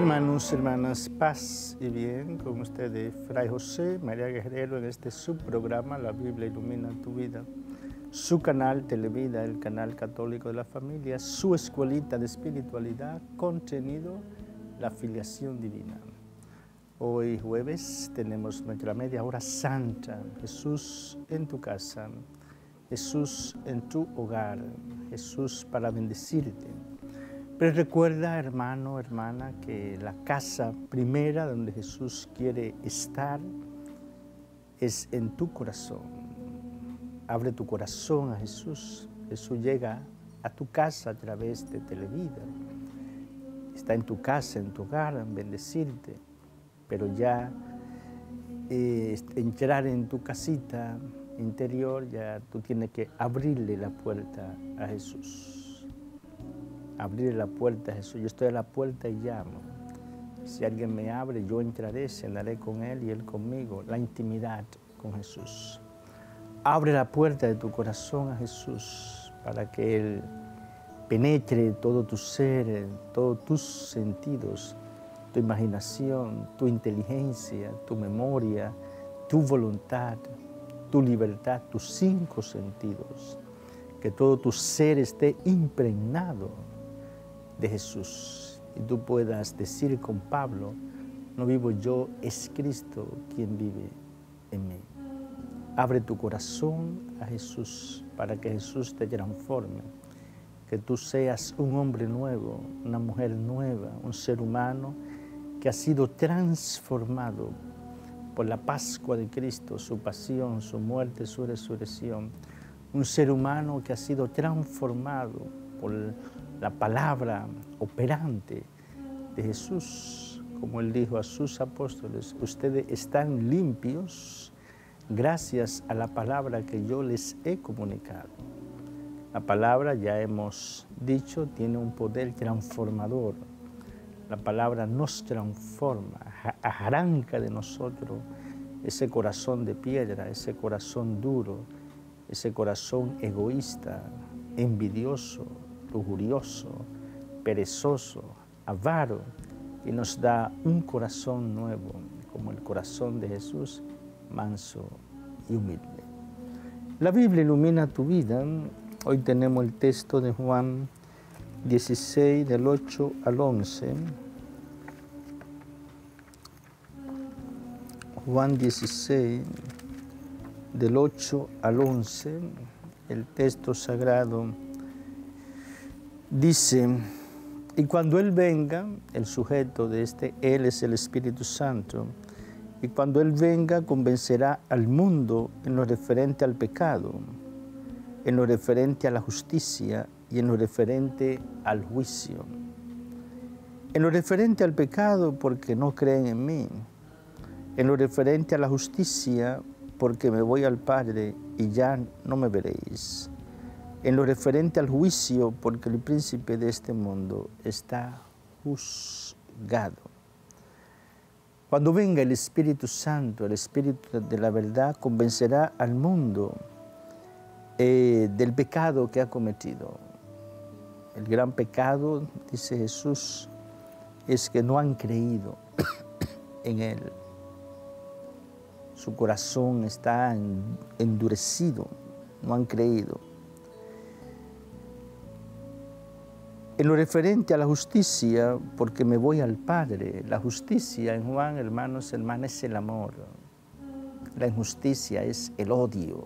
Hermanos, hermanas, paz y bien con ustedes, Fray José María Guerrero, en este subprograma La Biblia Ilumina Tu Vida, su canal Televida, el canal católico de la familia, su escuelita de espiritualidad, contenido, la filiación divina. Hoy jueves tenemos nuestra media hora santa, Jesús en tu casa, Jesús en tu hogar, Jesús para bendecirte. Pero recuerda, hermano, hermana, que la casa primera donde Jesús quiere estar es en tu corazón. Abre tu corazón a Jesús. Jesús llega a tu casa a través de Televida. Está en tu casa, en tu hogar, en bendecirte. Pero ya entrar en tu casita interior, ya tú tienes que abrirle la puerta a Jesús. Abrir la puerta a Jesús. Yo estoy a la puerta y llamo. Si alguien me abre, yo entraré, cenaré con Él y Él conmigo. La intimidad con Jesús. Abre la puerta de tu corazón a Jesús para que Él penetre todo tu ser, todos tus sentidos, tu imaginación, tu inteligencia, tu memoria, tu voluntad, tu libertad, tus 5 sentidos. Que todo tu ser esté impregnado de Jesús y tú puedas decir con Pablo, no vivo yo, es Cristo quien vive en mí. Abre tu corazón a Jesús para que Jesús te transforme, que tú seas un hombre nuevo, una mujer nueva, un ser humano que ha sido transformado por la Pascua de Cristo, su pasión, su muerte, su resurrección. Un ser humano que ha sido transformado por la palabra operante de Jesús, como Él dijo a sus apóstoles, ustedes están limpios gracias a la palabra que yo les he comunicado. La palabra, ya hemos dicho, tiene un poder transformador. La palabra nos transforma, arranca de nosotros ese corazón de piedra, ese corazón duro, ese corazón egoísta, envidioso, lujurioso, perezoso, avaro, y nos da un corazón nuevo, como el corazón de Jesús, manso y humilde. La Biblia ilumina tu vida. Hoy tenemos el texto de Juan 16, del 8 al 11. Juan 16, del 8 al 11, el texto sagrado dice, y cuando Él venga, el sujeto de Él es el Espíritu Santo, y cuando Él venga convencerá al mundo en lo referente al pecado, en lo referente a la justicia y en lo referente al juicio. En lo referente al pecado porque no creen en mí, en lo referente a la justicia porque me voy al Padre y ya no me veréis. En lo referente al juicio, porque el príncipe de este mundo está juzgado. Cuando venga el Espíritu Santo, el Espíritu de la verdad, convencerá al mundo del pecado que ha cometido. El gran pecado, dice Jesús, es que no han creído en Él. Su corazón está endurecido, no han creído. En lo referente a la justicia, porque me voy al Padre. La justicia en Juan, hermanos, hermanas, es el amor. La injusticia es el odio.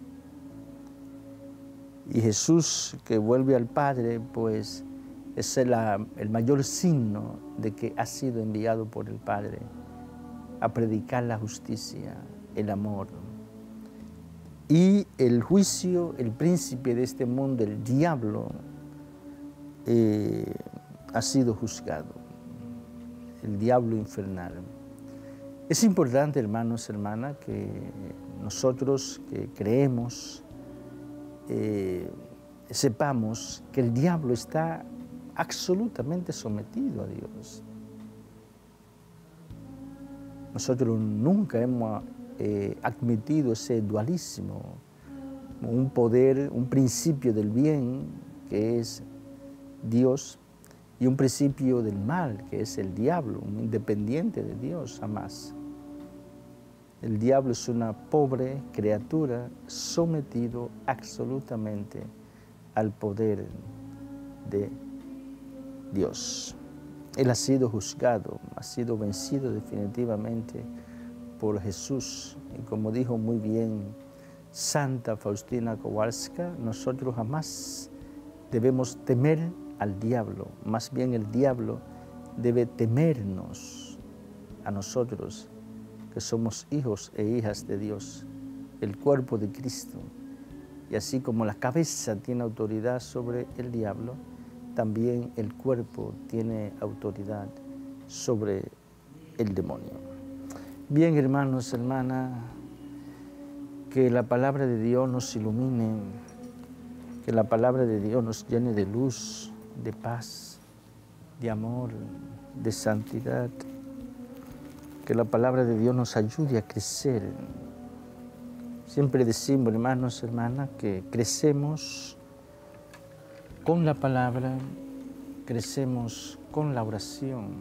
Y Jesús, que vuelve al Padre, pues es el mayor signo de que ha sido enviado por el Padre a predicar la justicia, el amor. Y el juicio, el príncipe de este mundo, el diablo, ha sido juzgado, el diablo infernal. Es importante, hermanos, hermanas, que nosotros que creemos, sepamos que el diablo está absolutamente sometido a Dios. Nosotros nunca hemos admitido ese dualismo, un poder, un principio del bien que es Dios y un principio del mal, que es el diablo, un independiente de Dios jamás. El diablo es una pobre criatura sometido absolutamente al poder de Dios. Él ha sido juzgado, ha sido vencido definitivamente por Jesús. Y como dijo muy bien Santa Faustina Kowalska, nosotros jamás debemos temer al diablo, más bien el diablo debe temernos a nosotros, que somos hijos e hijas de Dios, el cuerpo de Cristo. Y así como la cabeza tiene autoridad sobre el diablo, también el cuerpo tiene autoridad sobre el demonio. Bien, hermanos, hermanas, que la palabra de Dios nos ilumine, que la palabra de Dios nos llene de luz, de paz, de amor, de santidad. Que la palabra de Dios nos ayude a crecer. Siempre decimos, hermanos, hermanas, que crecemos con la palabra, crecemos con la oración,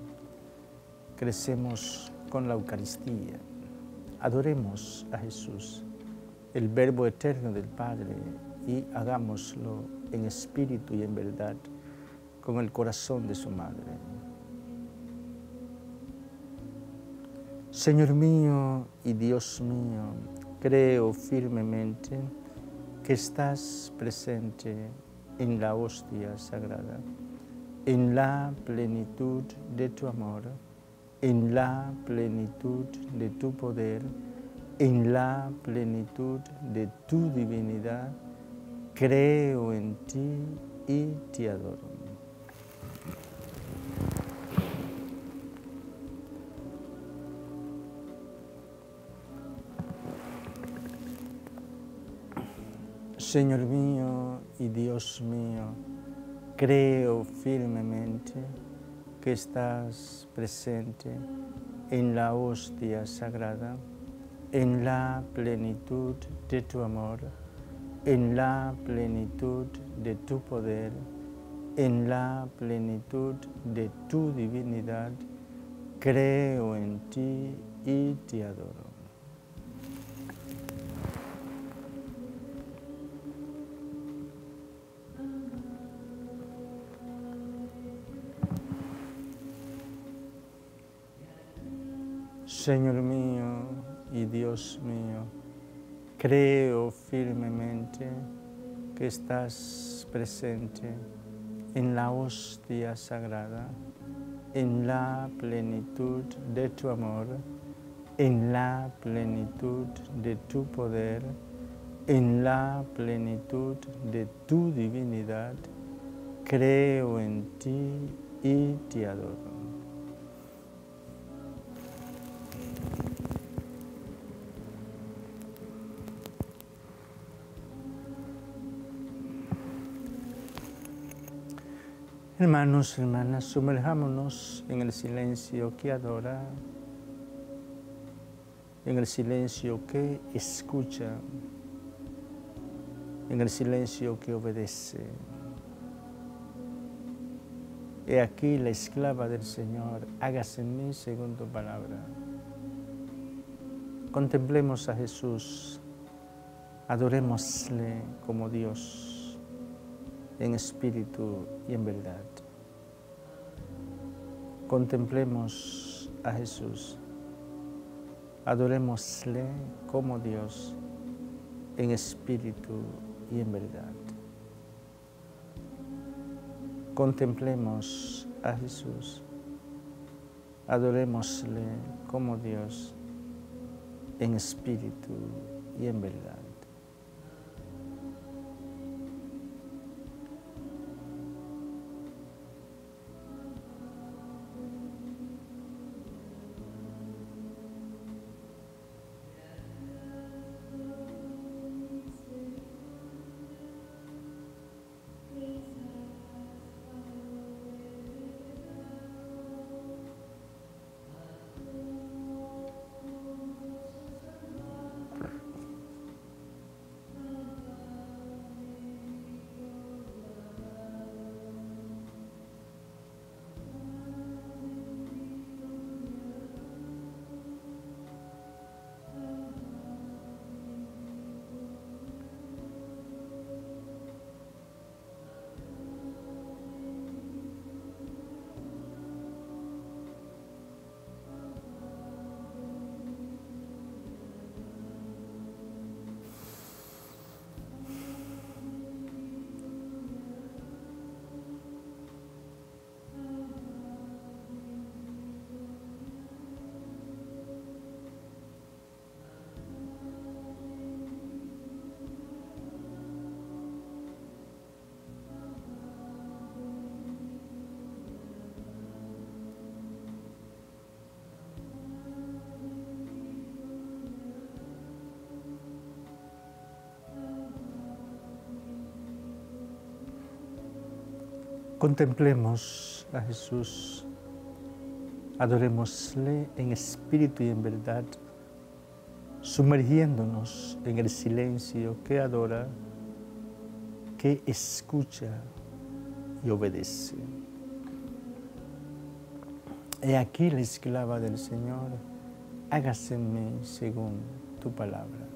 crecemos con la Eucaristía. Adoremos a Jesús, el Verbo eterno del Padre, y hagámoslo en espíritu y en verdad, con el corazón de su Madre. Señor mío y Dios mío, creo firmemente que estás presente en la hostia sagrada, en la plenitud de tu amor, en la plenitud de tu poder, en la plenitud de tu divinidad. Creo en ti y te adoro. Señor mío y Dios mío, creo firmemente que estás presente en la hostia sagrada, en la plenitud de tu amor, en la plenitud de tu poder, en la plenitud de tu divinidad. Creo en ti y te adoro. Señor mío y Dios mío, creo firmemente que estás presente en la hostia sagrada, en la plenitud de tu amor, en la plenitud de tu poder, en la plenitud de tu divinidad. Creo en ti y te adoro. Hermanos, hermanas, sumerjámonos en el silencio que adora, en el silencio que escucha, en el silencio que obedece. He aquí la esclava del Señor, hágase en mí según tu palabra. Contemplemos a Jesús, adorémosle como Dios, en espíritu y en verdad. Contemplemos a Jesús, adorémosle como Dios, en espíritu y en verdad. Contemplemos a Jesús, adorémosle como Dios, en espíritu y en verdad. Contemplemos a Jesús, adorémosle en espíritu y en verdad, sumergiéndonos en el silencio que adora, que escucha y obedece. He aquí la esclava del Señor, hágase en mí según tu palabra.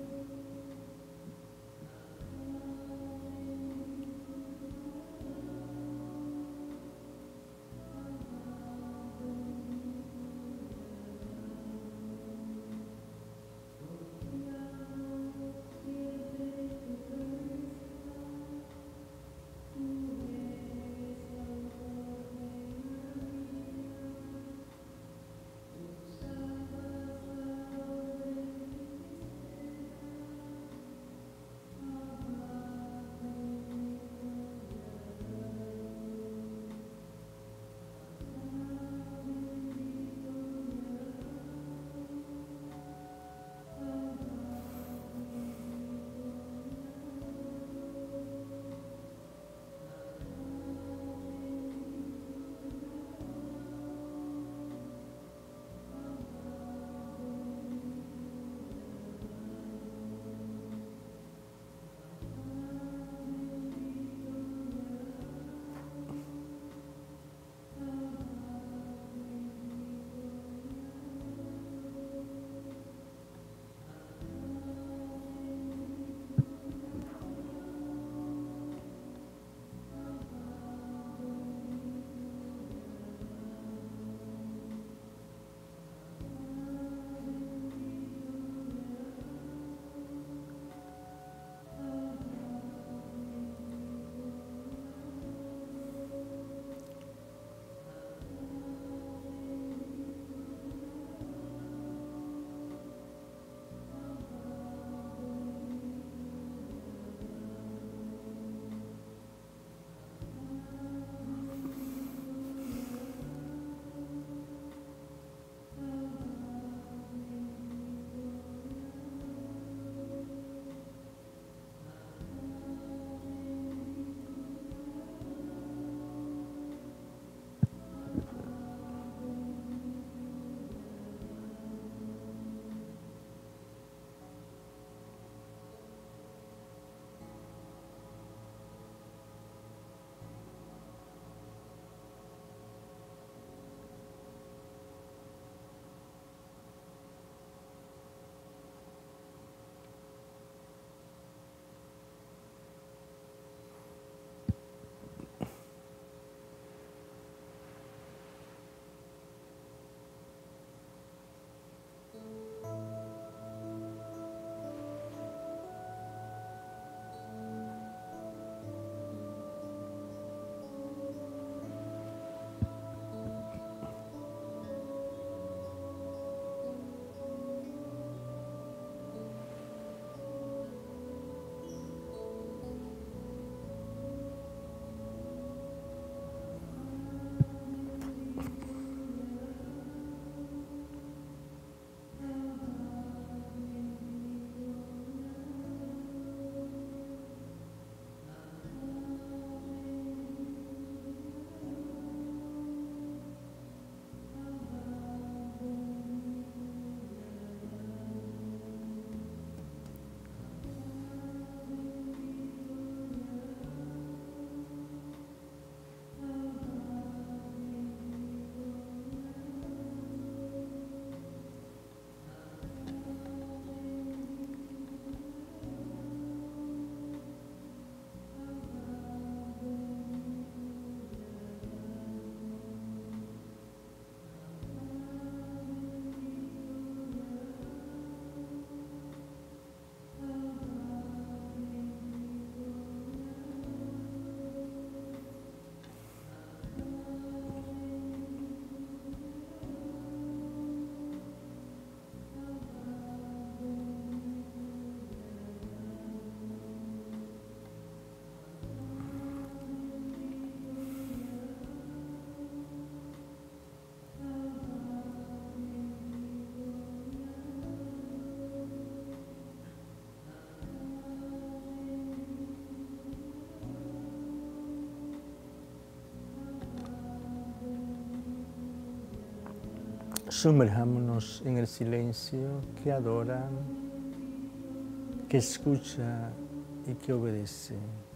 Sumerjámonos en el silencio que adora, que escucha y que obedece.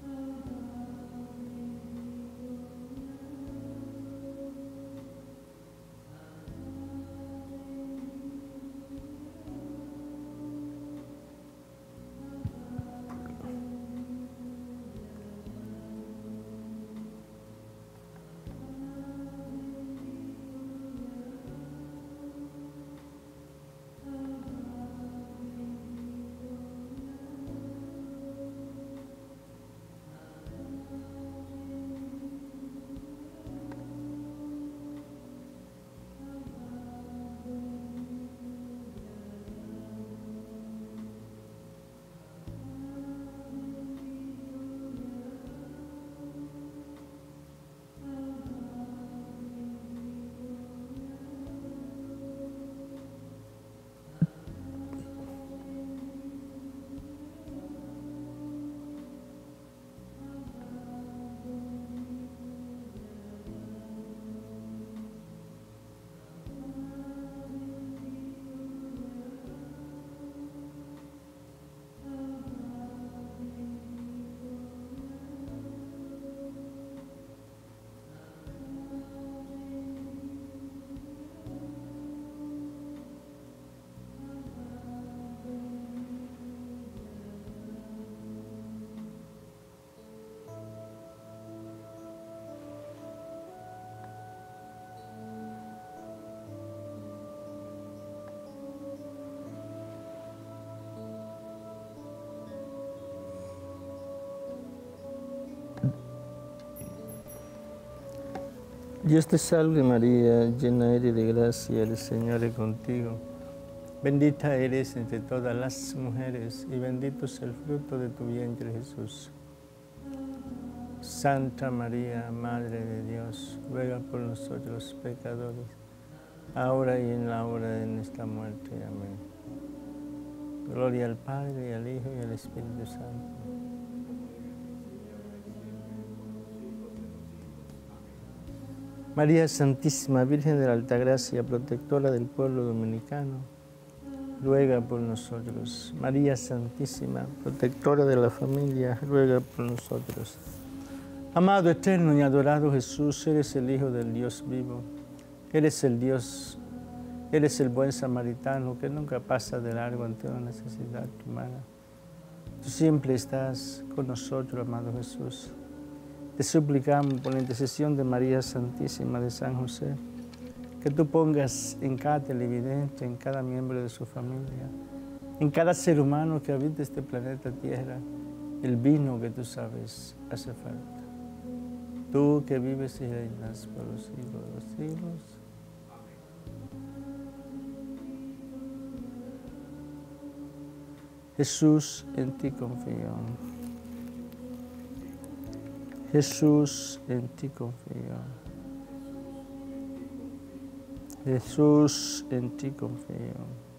Dios te salve María, llena eres de gracia, el Señor es contigo. Bendita eres entre todas las mujeres y bendito es el fruto de tu vientre Jesús. Santa María, Madre de Dios, ruega por nosotros pecadores, ahora y en la hora de nuestra muerte. Amén. Gloria al Padre, y al Hijo, y al Espíritu Santo. María Santísima, Virgen de la Altagracia, protectora del pueblo dominicano, ruega por nosotros. María Santísima, protectora de la familia, ruega por nosotros. Amado, eterno y adorado Jesús, eres el Hijo del Dios vivo. Eres el Dios, eres el buen samaritano que nunca pasa de largo ante una necesidad humana. Tú siempre estás con nosotros, amado Jesús. Te suplicamos por la intercesión de María Santísima de San José, que tú pongas en cada televidente, en cada miembro de su familia, en cada ser humano que habita este planeta Tierra, el vino que tú sabes hace falta. Tú que vives y reinas por los siglos de los siglos. Jesús, en ti confío. Jesús, en ti confío. Jesús, en ti confío.